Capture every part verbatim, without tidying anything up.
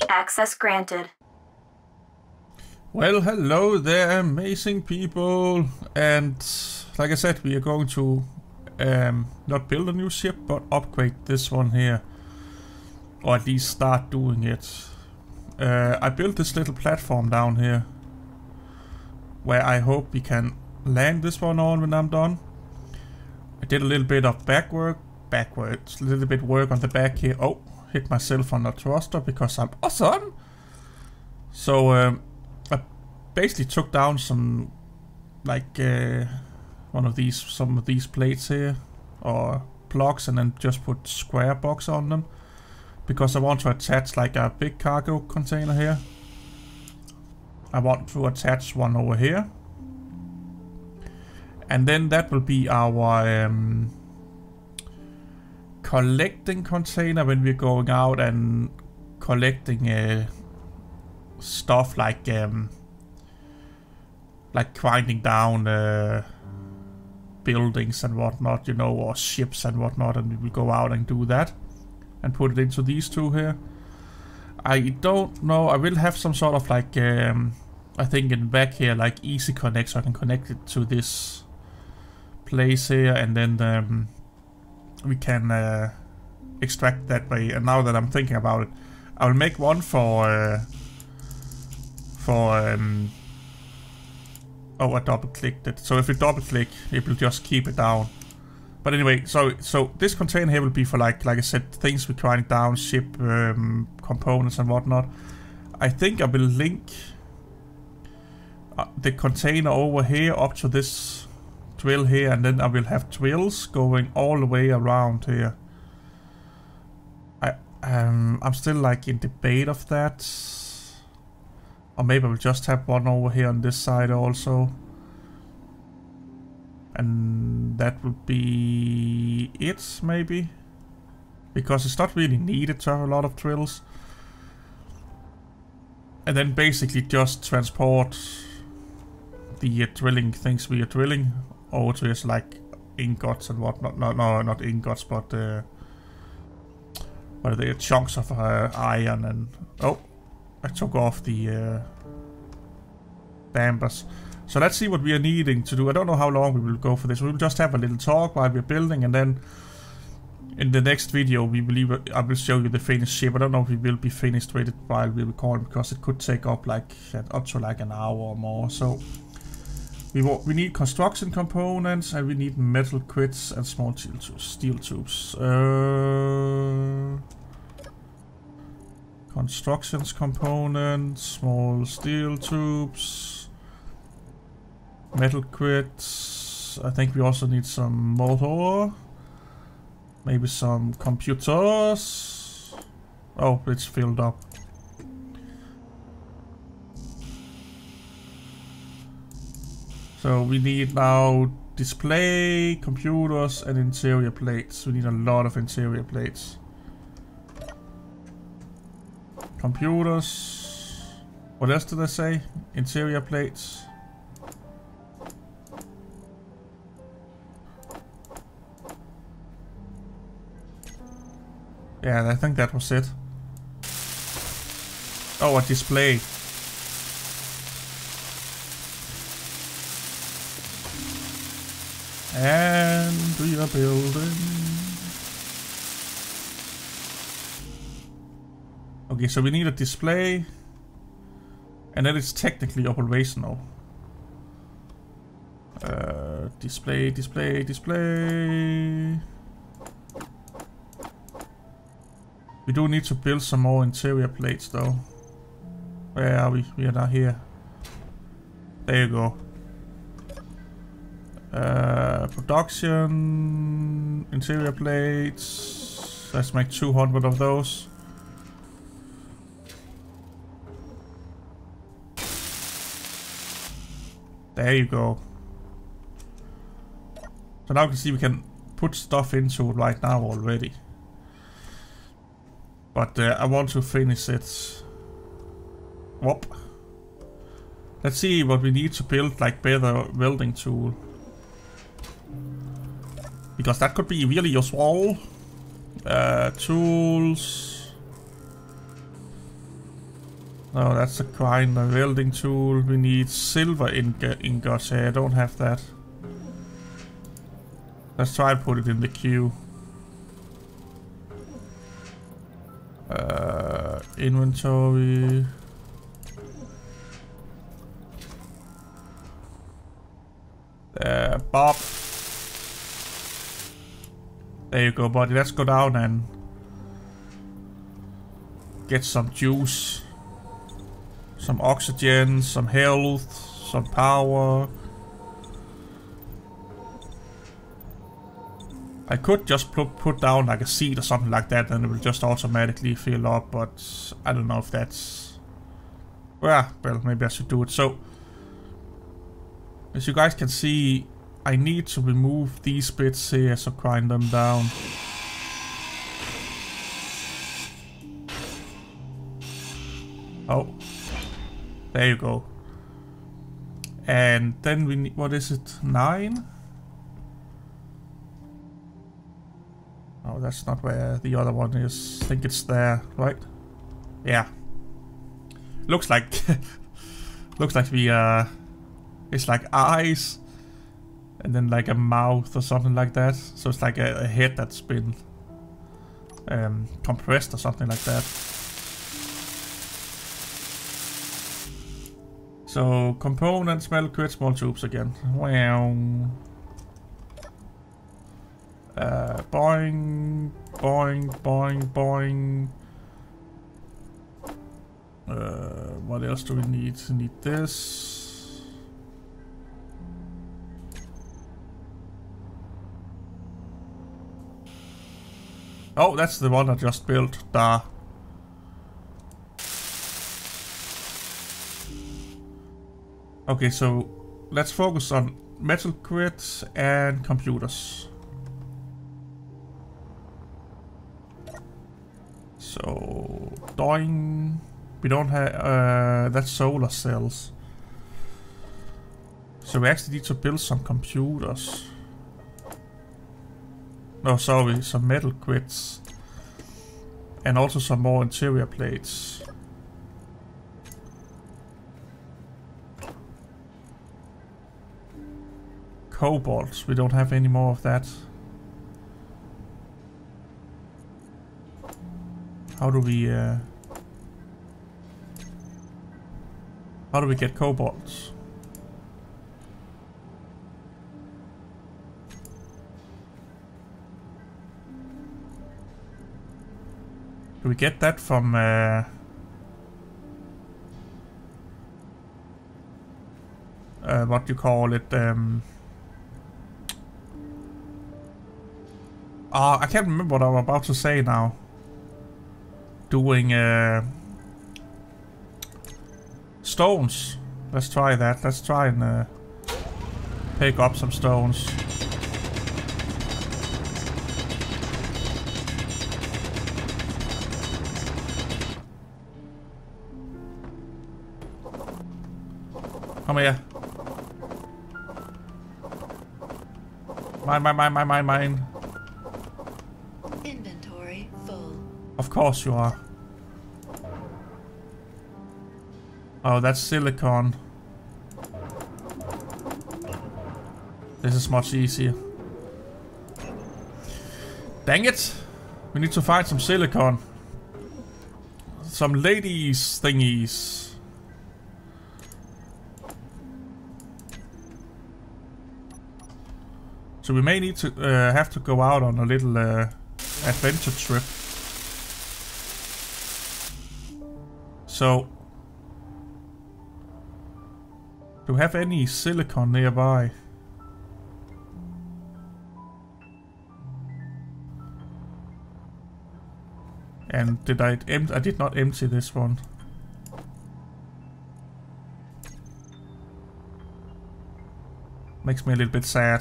Access granted. Well, hello there, amazing people. And like I said, we are going to um, not build a new ship, but upgrade this one here. Or at least start doing it. Uh, I built this little platform down here, where I hope we can land this one on when I'm done. I did a little bit of back work, backwards, a little bit work on the back here. Oh, hit myself on the thruster because I'm awesome. So um, I basically took down some, like uh, one of these, some of these plates here, or blocks, and then just put square box on them. Because I want to attach like a big cargo container here. I want to attach one over here. And then that will be our um, collecting container when we're going out and collecting uh, stuff like um, like grinding down uh, buildings and whatnot, you know, or ships and whatnot, and we will go out and do that. And put it into these two here. I don't know. I will have some sort of like, um, I think in the back here, like easy connect, so I can connect it to this place here, and then um, we can uh, extract that way. And now that I'm thinking about it, I will make one for uh, for. Um, oh, I double clicked it. So if you double click, it will just keep it down. But anyway, so so this container here will be for like like I said, things we're trying down, ship um, components and whatnot. I think I will link uh, the container over here up to this drill here, and then I will have drills going all the way around here. I um I'm still like in debate of that, or maybe I will just have one over here on this side also. And that would be it, maybe? Because it's not really needed to have a lot of drills. And then basically just transport the uh, drilling things we are drilling over to this, like ingots and whatnot. No, no, not ingots, but uh, what are they? Chunks of uh, iron and... Oh, I took off the uh, dampers. So let's see what we are needing to do. I don't know how long we will go for this. We will just have a little talk while we're building, and then in the next video we believe I will show you the finished ship. I don't know if we will be finished with it while we record, because it could take up like up to like an hour or more. So we we need construction components, and we need metal crits and small steel tubes. Uh, constructions components, small steel tubes. Metal crits. I think we also need some motor. Maybe some computers. Oh, it's filled up. So we need now display, computers, and interior plates. We need a lot of interior plates. Computers. What else did I say? Interior plates. Yeah, I think that was it. Oh, a display. And we are building. Okay, so we need a display. And then it's technically operational. Uh, display, display, display. We do need to build some more interior plates though. Where are we? We are not here. There you go. Uh, production, interior plates. Let's make two hundred of those. There you go. So now you can see we can put stuff into it right now already. But uh, I want to finish it. Whoop. Let's see what we need to build, like better welding tool. Because that could be really useful. Uh, tools. No, that's a grinder. Welding tool. We need silver ing- ingots. I don't have that. Let's try and put it in the queue. Uh, inventory. Uh, Bob. There you go, buddy. Let's go down and get some juice. Some oxygen, some health, some power. I could just put, put down like a seed or something like that and it will just automatically fill up, but I don't know if that's... Well, well, maybe I should do it. So, as you guys can see, I need to remove these bits here, so grind them down. Oh. There you go. And then we need... What is it? Nine? Oh, that's not where the other one is. I think it's there, right? Yeah. Looks like... looks like we, uh... It's like eyes. And then like a mouth or something like that. So it's like a, a head that's been... Um, compressed or something like that. So, components, metal crits, small tubes again. Wow. Uh, boing, boing, boing, boing. Uh, what else do we need? We need this. Oh, that's the one I just built. Da. Okay, so let's focus on metal crits and computers. So, doing... We don't have... Uh, that's solar cells. So we actually need to build some computers. No, sorry, some metal crits. And also some more interior plates. Cobalt, we don't have any more of that. How do we uh, how do we get cobalt? Do we get that from uh, uh, what do you call it? Um, Uh, I can't remember what I'm about to say now. Doing uh, stones. Let's try that. Let's try and uh, pick up some stones. Come here. Mine, mine, mine, mine, mine, mine. Of course you are. Oh, that's silicon. This is much easier. Dang it! We need to find some silicon. Some ladies thingies. So we may need to uh, have to go out on a little uh, adventure trip. So, do we have any silicon nearby? And did I empty? I did not empty this one. Makes me a little bit sad.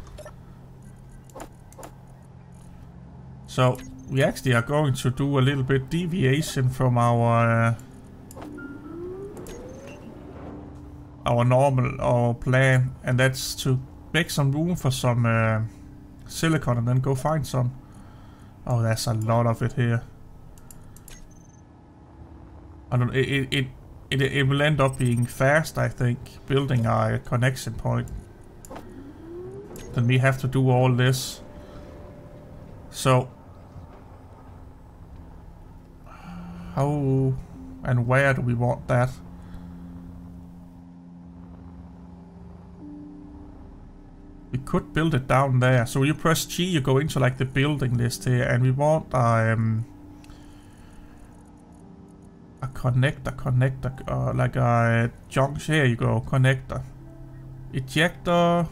So, we actually are going to do a little bit deviation from our... Uh, our normal our plan, and that's to make some room for some uh, silicon and then go find some. Oh, there's a lot of it here. I don't. It, it it it, it will end up being fast, I think, building our connection point. Then we have to do all this. So how and where do we want that? We could build it down there. So you press G, you go into like the building list here, and we want um, a connector, connector, uh, like a junction. Here you go, connector, ejector,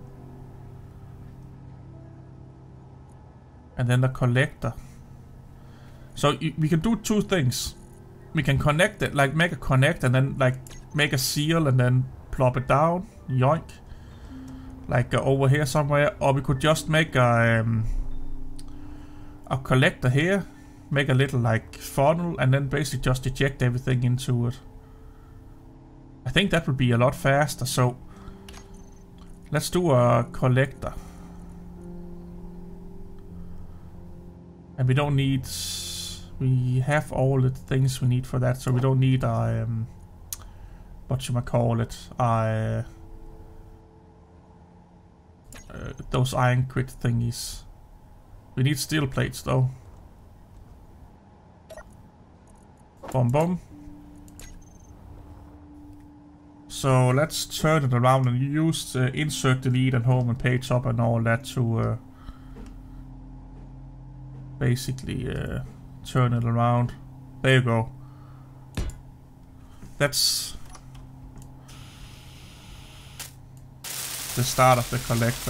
and then the collector. So you, we can do two things. We can connect it, like make a connect, and then like make a seal, and then plop it down, yoink. Like uh, over here somewhere, or we could just make a, um, a collector here, make a little like funnel, and then basically just eject everything into it. I think that would be a lot faster, so let's do a collector. And we don't need, we have all the things we need for that, so we don't need a, um, what should I call it, a, Uh, those iron crit thingies. We need steel plates though. Boom boom. So let's turn it around and use uh, insert, delete, and home and page up and all that to uh, basically uh, turn it around. There you go. That's the start of the collector.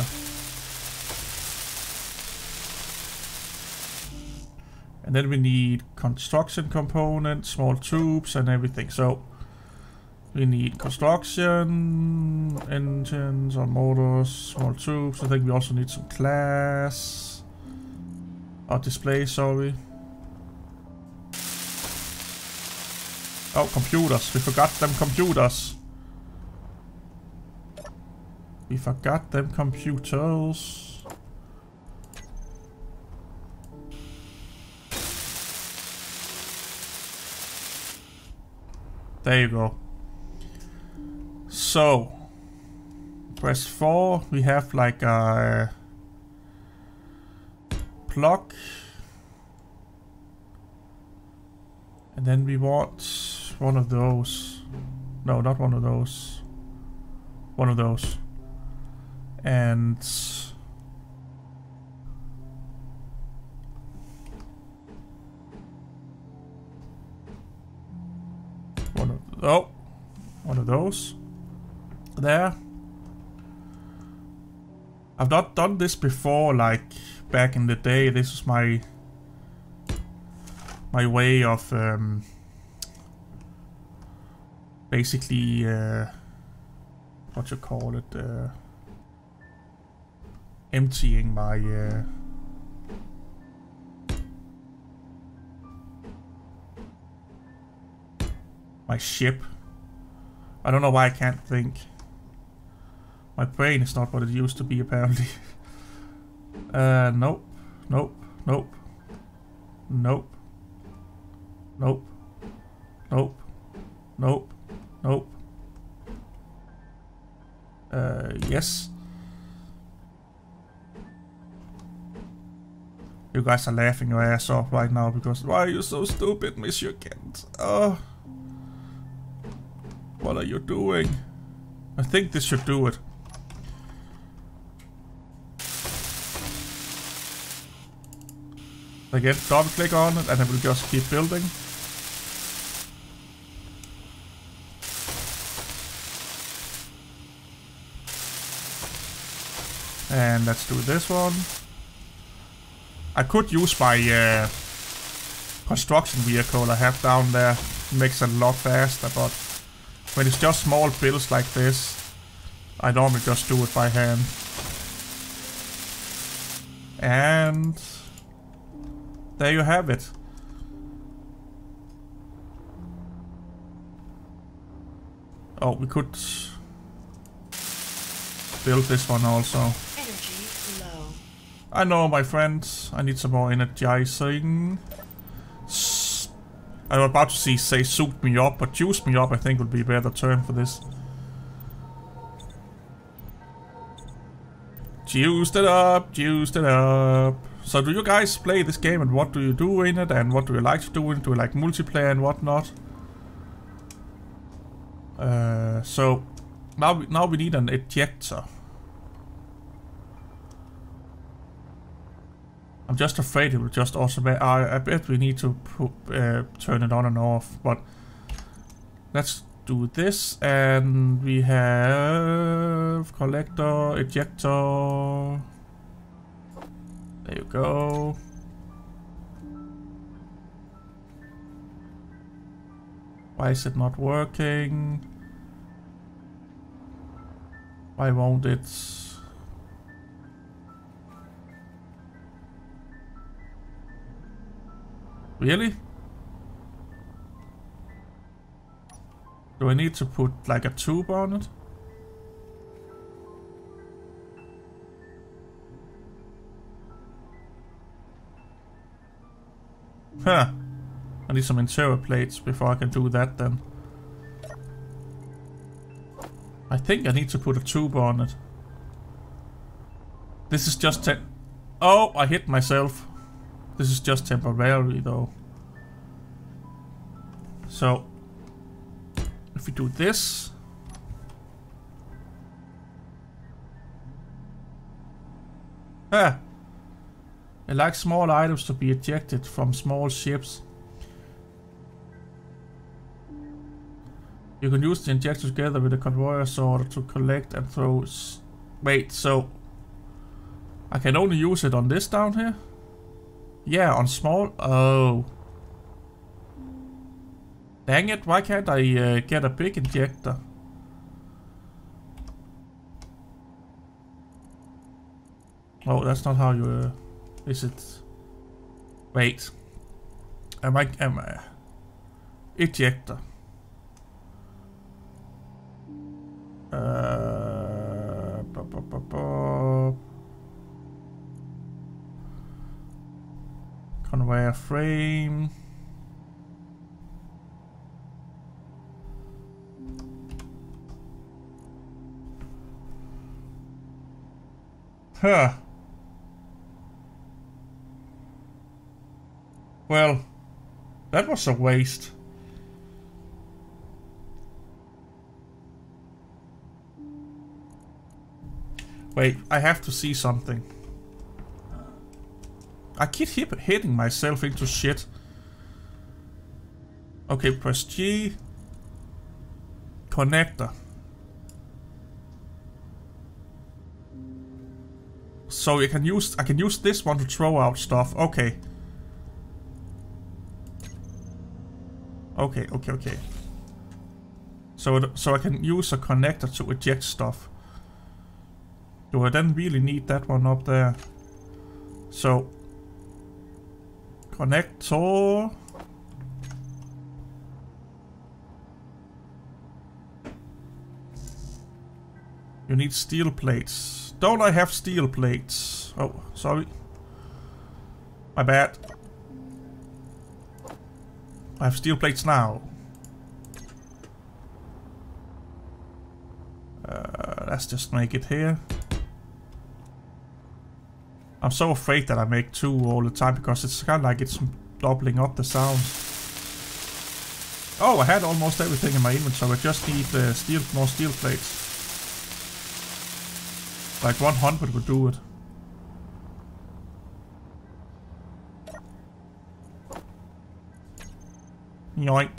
And then we need construction components, small tubes, and everything. So we need construction, engines or motors, small tubes. I think we also need some class or display, sorry. Oh, computers. We forgot them computers. We forgot them computers. There you go. So, press four. We have like a plug. And then we want one of those. No, not one of those. One of those. And one of oh, one of those there. I've not done this before, like back in the day. This is my my way of um, basically uh, what you call it. Uh, emptying my uh, my ship. I don't know why I can't think. My brain is not what it used to be, apparently. uh, nope, nope, nope, nope, nope, nope, nope, nope. Uh, yes. You guys are laughing your ass off right now because why are you so stupid, Monsieur Kent? Oh, what are you doing? I think this should do it. Again, double click on it and it will just keep building. And let's do this one. I could use my uh, construction vehicle I have down there. It makes it a lot faster, but when it's just small builds like this, I normally just do it by hand. And there you have it. Oh, we could build this one also. I know, my friends. I need some more energizing. S I was about to see, say souped me up, but juiced me up I think would be a better term for this. Juiced it up, juiced it up. So do you guys play this game and what do you do in it and what do you like to do in it? Do you like multiplayer and whatnot? Uh, so now we, now we need an ejector. I'm just afraid it will just automatic. I, I bet we need to put, uh, turn it on and off. But let's do this, and we have collector, ejector. There you go. Why is it not working? Why won't it? Really? Do I need to put like a tube on it? Huh. I need some interior plates before I can do that then. I think I need to put a tube on it. This is just te- Oh, I hit myself. This is just temporarily though. So, if we do this. Ah! I like small items to be ejected from small ships. You can use the injector together with the conveyor sorter to collect and throw. Wait, so I can only use it on this down here? Yeah, on small. Oh. Dang it, why can't I uh, get a big injector? Oh, that's not how you... Uh, is it... Wait. Am I... Am I... Ejector. Uh... Bu -bu -bu -bu. Conveyor frame. Huh. Well, that was a waste. Wait, I have to see something. I keep hit hitting myself into shit. Okay, press G. Connector. So you can use I can use this one to throw out stuff. Okay. Okay, okay, okay. So so I can use a connector to eject stuff. Do I then really need that one up there? So connector. You need steel plates. Don't I have steel plates? Oh, sorry. My bad. I have steel plates now. Uh, let's just make it here. I'm so afraid that I make two all the time because it's kind of like it's doubling up the sound. Oh, I had almost everything in my inventory. I just need uh, steel, more steel plates. Like one hundred would do it. Yoink.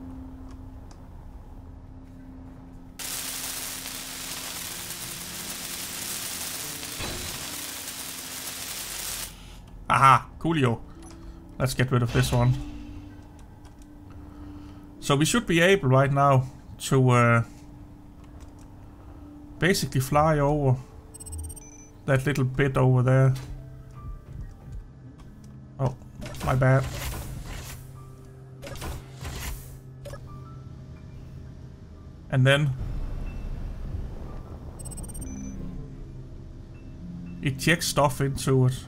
Aha, coolio. Let's get rid of this one. So we should be able right now to uh, basically fly over that little bit over there. Oh, my bad. And then eject stuff into it.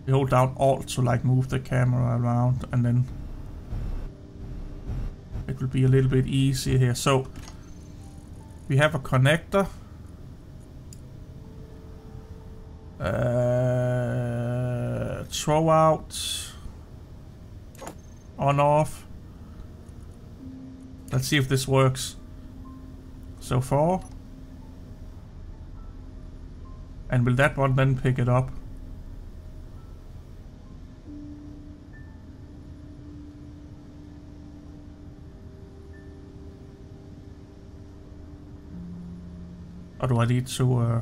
We hold down Alt to like move the camera around, and then it will be a little bit easier here. So we have a connector. Uh, throw out, on off. Let's see if this works so far. And will that one then pick it up? Or do I need to uh,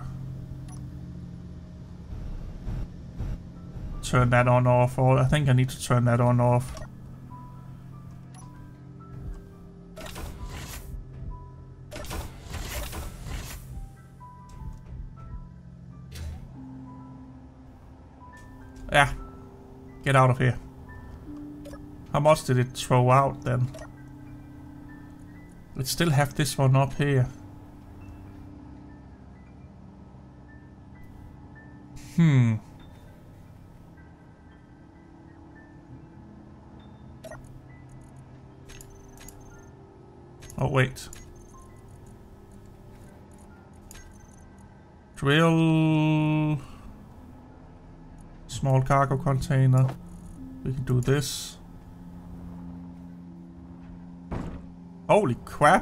turn that on off? Or I think I need to turn that on off. Yeah, get out of here. How much did it throw out then? Let's still have this one up here. Hmm. Oh, wait. Drill. Small cargo container. We can do this. Holy crap.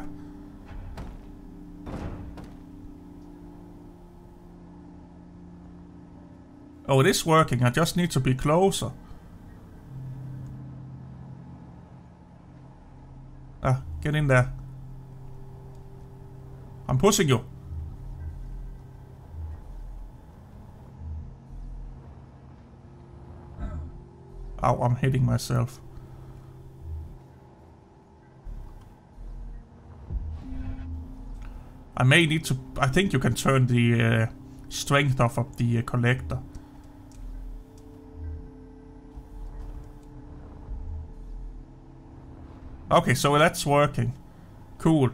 Oh, it is working. I just need to be closer. Ah, get in there. I'm pushing you. Ow, I'm hitting myself. I may need to... I think you can turn the uh, strength off of the uh, collector. Okay, so that's working. Cool.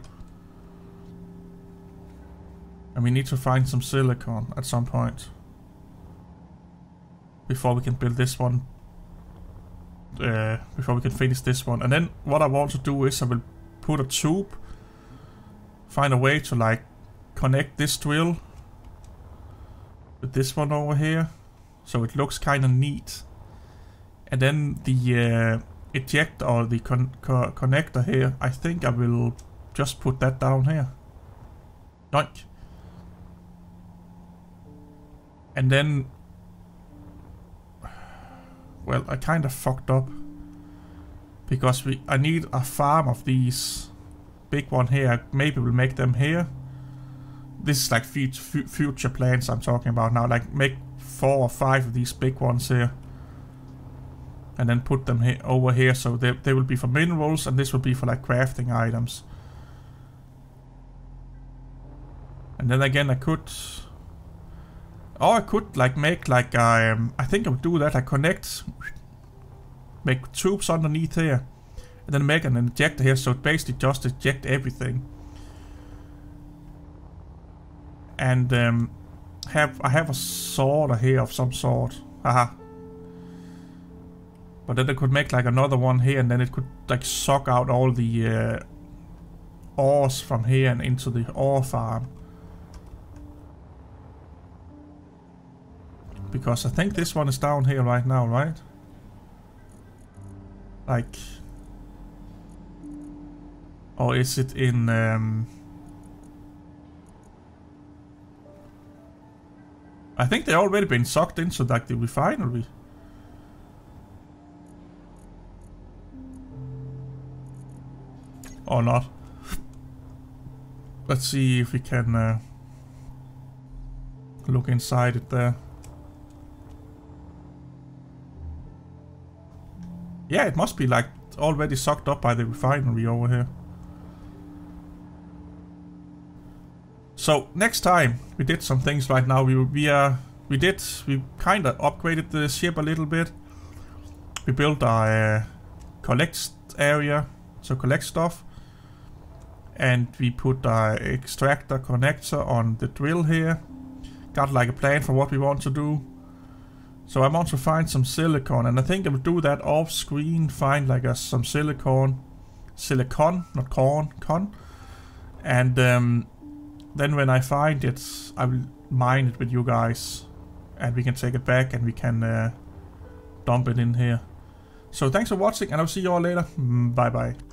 And we need to find some silicon at some point. Before we can build this one. Uh, before we can finish this one. And then what I want to do is I will put a tube. Find a way to like connect this drill with this one over here. So it looks kind of neat. And then the... Uh, eject or the con co connector here, I think I will just put that down here. Doink. And then, well, I kind of fucked up because we I need a farm of these big one here. Maybe we'll make them here. This is like future plans I'm talking about now. Like make four or five of these big ones here. And then put them he over here, so they, they will be for minerals, and this will be for like crafting items. And then again, I could, or I could like make like um, I think I would do that. I connect, make tubes underneath here, and then make an injector here, so it basically just eject everything. And um, have I have a sorter here of some sort. Haha. But then I could make like another one here, and then it could like suck out all the uh, ores from here and into the ore farm. Because I think this one is down here right now, right? Like... Or is it in... Um, I think they've already been sucked into like the refinery. Or not. Let's see if we can uh, look inside it there. Yeah, it must be like already sucked up by the refinery over here. So next time we did some things right now. We we uh we did we kind of upgraded the ship a little bit. We built our uh, collect area, so collect stuff. And we put our extractor connector on the drill here. Got like a plan for what we want to do. So I want to find some silicon, and I think I will do that off screen, find like a, some silicon, silicon, not corn, con. And um, then when I find it, I will mine it with you guys. And we can take it back and we can uh, dump it in here. So thanks for watching, and I'll see you all later. Bye bye.